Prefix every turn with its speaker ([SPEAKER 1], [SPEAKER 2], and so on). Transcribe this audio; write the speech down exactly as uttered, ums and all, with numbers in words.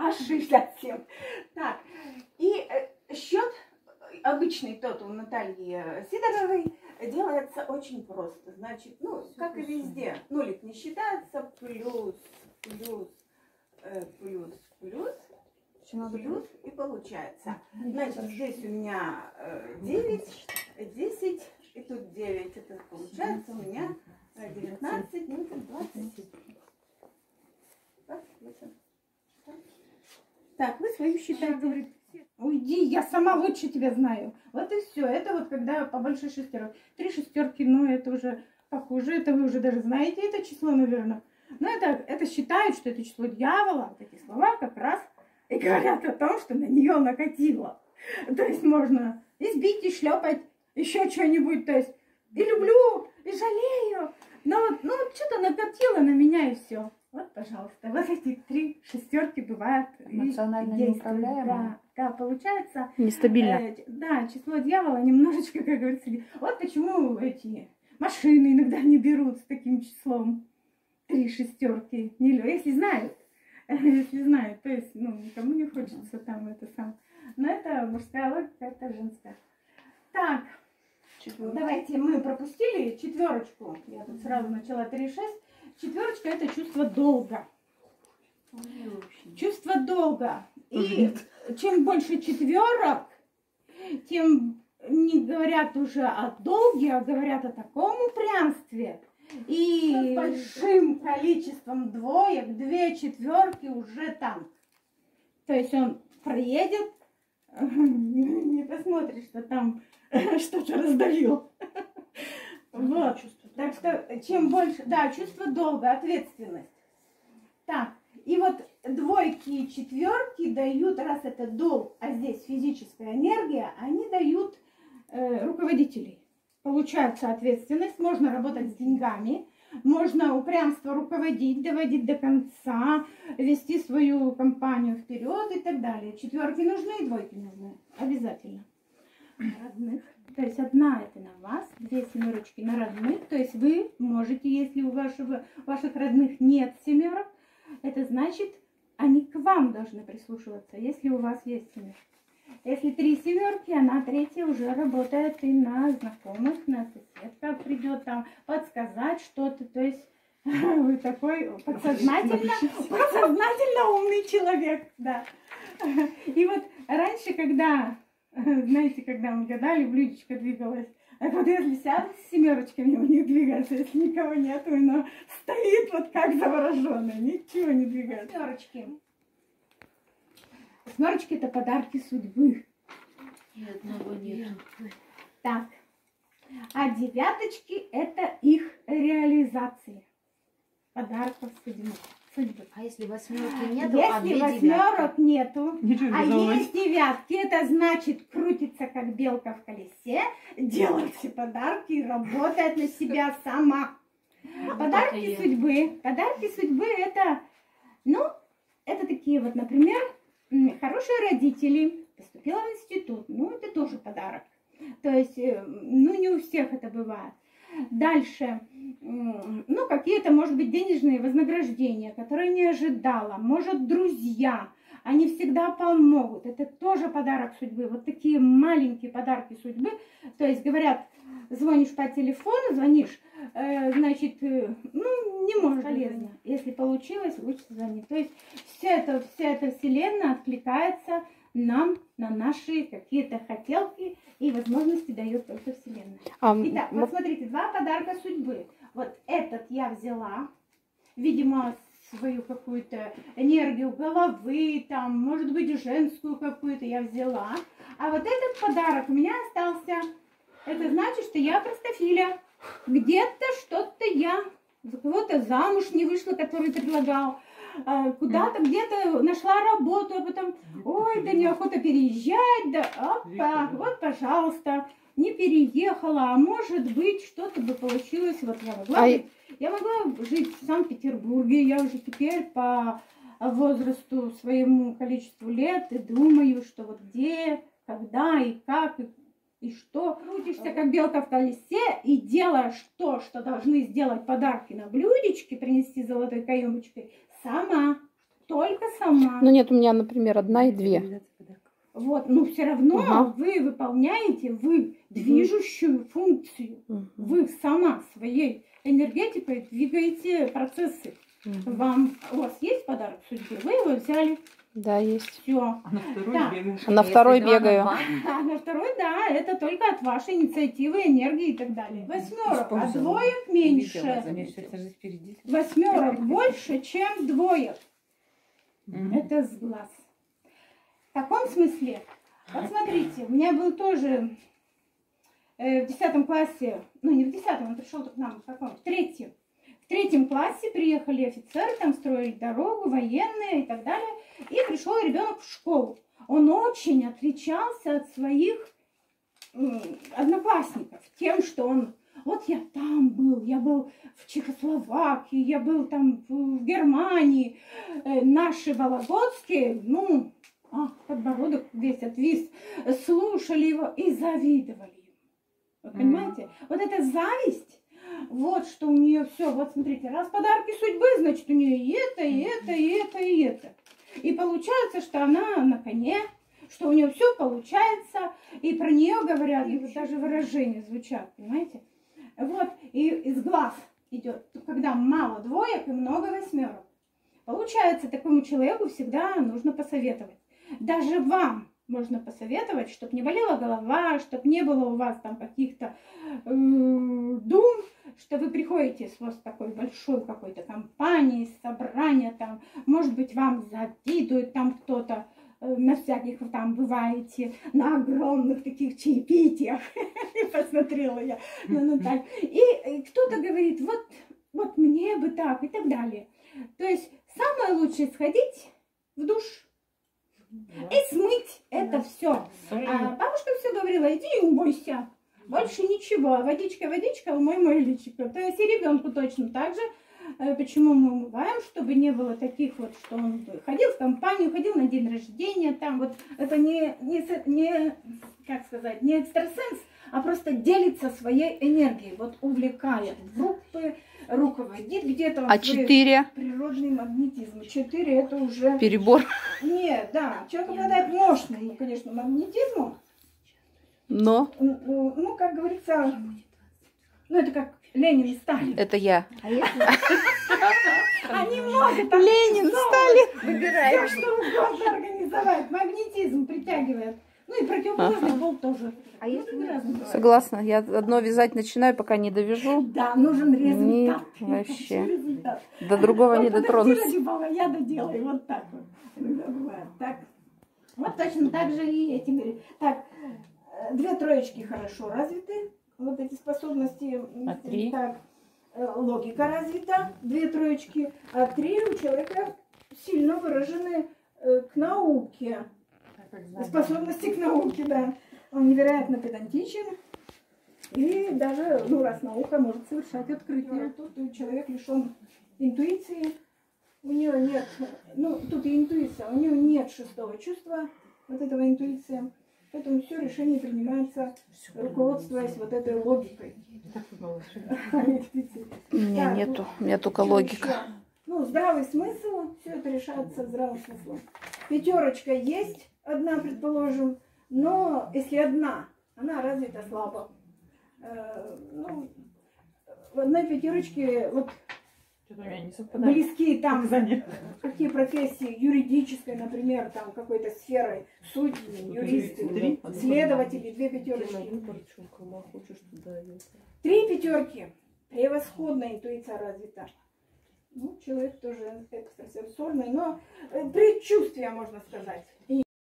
[SPEAKER 1] аж шестьдесят семь. Так, и счет обычный тот у Натальи Сидоровой делается очень просто. Значит, ну, как и везде, нулик не считается, плюс, плюс, э, плюс, плюс, плюс, и получается. Значит, здесь у меня э, девять, десять, и тут девять. Это получается у меня девятнадцать, ну, двадцать. Так, вы свою считаете, говорит. Уйди, я сама лучше тебя знаю. Вот и все. Это вот когда по большой шестерке. Три шестерки, ну это уже похоже. Это вы уже даже знаете это число, наверное. Но это, это считают, что это число дьявола. Вот эти слова как раз и говорят о том, что на нее накатило. То есть можно избить и шлепать, еще что-нибудь. То есть и люблю, и жалею. Но вот, ну, что-то накатило на меня и все. Вот, пожалуйста, вот эти три шестерки бывают.
[SPEAKER 2] Эмоционально неуправляемо.
[SPEAKER 1] Да, да, получается.
[SPEAKER 2] Нестабильно.
[SPEAKER 1] Э, да, число дьявола немножечко, как говорится. Вот почему эти машины иногда не берут с таким числом. Три шестерки. Не, если знают. Если знают. То есть, ну, никому не хочется там это сам. Но это мужская логика, это женская. Так. Четверочка. Давайте мы пропустили четверочку. Я тут сразу начала три шесть. Четверочка — это чувство долга. Чувство долга. И чем больше четверок, тем не говорят уже о долге, а говорят о таком упрямстве. И с большим количеством двоек, две четверки уже там. То есть он проедет, не посмотришь, что там что-то раздавил. Вот. Так что чем больше, да, чувство долга, ответственность. Так, и вот двойки и четверки дают, раз это долг, а здесь физическая энергия, они дают э, руководителей. Получается ответственность, можно работать с деньгами, можно упрямство руководить, доводить до конца, вести свою компанию вперед и так далее. Четверки нужны и двойки нужны, обязательно. Родных. То есть одна это на вас, две семерочки на родных. То есть вы можете, если у вашего, ваших родных нет семерок, это значит, они к вам должны прислушиваться, если у вас есть семерки. Если три семерки, она третья уже работает и на знакомых, на соседках придет там подсказать что-то. То есть вы такой подсознательно, подсознательно умный человек. Да. И вот раньше, когда... Знаете, когда мы гадали, блюдечко двигалось. А вот если сядут с семерочками, у них двигается, если никого нету, оно стоит вот как завороженное, ничего не двигается. Семерочки. Семерочки — это подарки судьбы.
[SPEAKER 2] Ни одного нет.
[SPEAKER 1] Так. А девяточки — это их реализация. Подарков судьбы.
[SPEAKER 2] А если восьмерки нету,
[SPEAKER 1] если
[SPEAKER 2] а две
[SPEAKER 1] восьмерок
[SPEAKER 2] девятки?
[SPEAKER 1] нету,
[SPEAKER 3] Ничего
[SPEAKER 1] а
[SPEAKER 3] не
[SPEAKER 1] есть девятки, это значит крутится как белка в колесе, делает все подарки и работает на себя сама. Подарки судьбы. Подарки судьбы это, ну, это такие вот, например, хорошие родители, поступила в институт, ну, это тоже подарок. То есть, ну, не у всех это бывает. Дальше, ну, какие-то, может быть, денежные вознаграждения, которые не ожидала. Может, друзья, они всегда помогут. Это тоже подарок судьбы. Вот такие маленькие подарки судьбы. То есть, говорят, звонишь по телефону, звонишь, э, значит, э, ну, не может полезно. Если получилось, лучше звонить. То есть, вся эта, вся эта вселенная откликается нам на наши какие-то хотелки и возможности дает только Вселенная. А, Итак, вот смотрите, два подарка судьбы. Вот этот я взяла, видимо, свою какую-то энергию головы, там, может быть, женскую какую-то я взяла. А вот этот подарок у меня остался. Это значит, что я простофиля. Где-то что-то я за кого-то замуж не вышла, который предлагал. Куда-то где-то нашла работу, а потом, ой, да неохота переезжать, да, опа, вот, пожалуйста, не переехала, а может быть, что-то бы получилось, вот я могла, а... я могла жить в Санкт-Петербурге, я уже теперь по возрасту своему количеству лет и думаю, что вот где, когда и как, и, и что, крутишься как белка в колесе и делаешь то, что должны сделать подарки на блюдечке, принести золотой каемочкой, сама. только сама.
[SPEAKER 3] Ну нет, у меня, например, одна и две.
[SPEAKER 1] Вот, но все равно
[SPEAKER 3] Ага.
[SPEAKER 1] вы выполняете вы движущую функцию.
[SPEAKER 3] Мгм.
[SPEAKER 1] Вы сама своей энергетикой двигаете процессы.
[SPEAKER 3] Мгм.
[SPEAKER 1] Вам, у вас есть подарок судьбы, вы его взяли,
[SPEAKER 3] Да, есть.
[SPEAKER 1] все.
[SPEAKER 4] А на второй
[SPEAKER 1] Да.
[SPEAKER 4] бегаешь.
[SPEAKER 3] А на второй бегаю.
[SPEAKER 1] А на второй, да, это только от вашей инициативы, энергии и так далее. Восьмерок, а двоек меньше. Восьмерок больше, чем двоек.
[SPEAKER 4] Мгм.
[SPEAKER 1] Это с глаз. В таком смысле, вот смотрите, у меня был тоже э, в десятом классе, ну не в десятом, он пришел к нам в каком? В третьем. В третьем классе приехали офицеры, там строили дорогу, военные и так далее. И пришел ребенок в школу. Он очень отличался от своих м, одноклассников тем, что он... Вот я там был, я был в Чехословакии, я был там в, в Германии. Э, наши вологодские, ну, а, подбородок весь отвис, слушали его и завидовали ему. Вы понимаете? Вот эта зависть, вот что у нее все. Вот смотрите, раз подарки судьбы, значит у нее и это, и это, и это, и это. И получается, что она на коне, что у нее все получается, и про нее говорят, и вот даже выражения звучат, понимаете? Вот, и из глаз идет, когда мало двоек и много восьмерок. Получается, такому человеку всегда нужно посоветовать. Даже вам можно посоветовать, чтобы не болела голова, чтобы не было у вас там каких-то э, дум, что вы приходите с вот такой большой какой-то компанией, собрания там, может быть, вам завидует там кто-то, э, на всяких вы там бываете, на огромных таких чаепитиях, посмотрела я на Наталью, и кто-то говорит, вот, вот мне бы так и так далее. То есть самое лучшее сходить в душ и смыть это все. А бабушка все говорила, иди и умойся. Больше ничего. Водичка, водичка, умой мое личико. То есть и ребенку точно так же. Почему мы умываем, чтобы не было таких вот, что он ходил в компанию, ходил на день рождения, там вот это не, не, не как сказать, не экстрасенс, а просто делится своей энергией, вот увлекает группы, руководит где-то.
[SPEAKER 3] А четыре?
[SPEAKER 1] Природный магнетизм. Четыре это уже...
[SPEAKER 3] Перебор.
[SPEAKER 1] Нет, да, человек обладает мощным, конечно, магнетизмом.
[SPEAKER 3] Но
[SPEAKER 1] Ну, ну, как говорится, ну это как Ленин и Сталин.
[SPEAKER 3] это я.
[SPEAKER 2] А если
[SPEAKER 1] Они могут так
[SPEAKER 3] Ленин, Сталин.
[SPEAKER 1] выбирать, все, что угодно организовать. Магнетизм притягивает. Ну и противоположный
[SPEAKER 3] Ага.
[SPEAKER 1] пол тоже.
[SPEAKER 2] А если
[SPEAKER 1] Ну, разные бывают.
[SPEAKER 3] Согласна. Я одно вязать начинаю, пока не довяжу.
[SPEAKER 1] Да, нужен результат.
[SPEAKER 3] Не, вообще.
[SPEAKER 1] Результат.
[SPEAKER 3] До другого
[SPEAKER 1] Ой,
[SPEAKER 3] не
[SPEAKER 1] подожди,
[SPEAKER 3] дотронусь.
[SPEAKER 1] ради бога, я доделаю. Вот так вот. Иногда бывает. Так. Вот точно так же и эти говорят. Так, э, две троечки хорошо развиты. Вот эти способности.
[SPEAKER 4] А три?
[SPEAKER 1] Так, э, логика развита. Две троечки. А три у человека сильно выражены э, к науке. Способности к науке, да. Он невероятно педантичен. И даже, ну, раз наука может совершать открытие. Тут человек лишен интуиции. У нее нет, ну, тут и интуиция, у нее нет шестого чувства, вот этого интуиции. Поэтому все решение принимается, руководствуясь вот этой логикой.
[SPEAKER 3] У меня нету. У меня только логика.
[SPEAKER 1] Ну, здравый смысл, все это решается здравым смыслом. Пятерочка есть, одна, предположим, но если одна, она развита слабо. Э, ну, в одной пятерочке вот
[SPEAKER 4] Что-то у меня не совпадает.
[SPEAKER 1] близкие там
[SPEAKER 4] Занятия.
[SPEAKER 1] какие профессии, юридической, например, там какой-то сферой, судьи, юристы,
[SPEAKER 4] Три.
[SPEAKER 1] следователи, две пятерочки. Три пятерки. Превосходная интуиция развита. Ну, человек тоже экстрасенсорный, но э, предчувствие, можно сказать.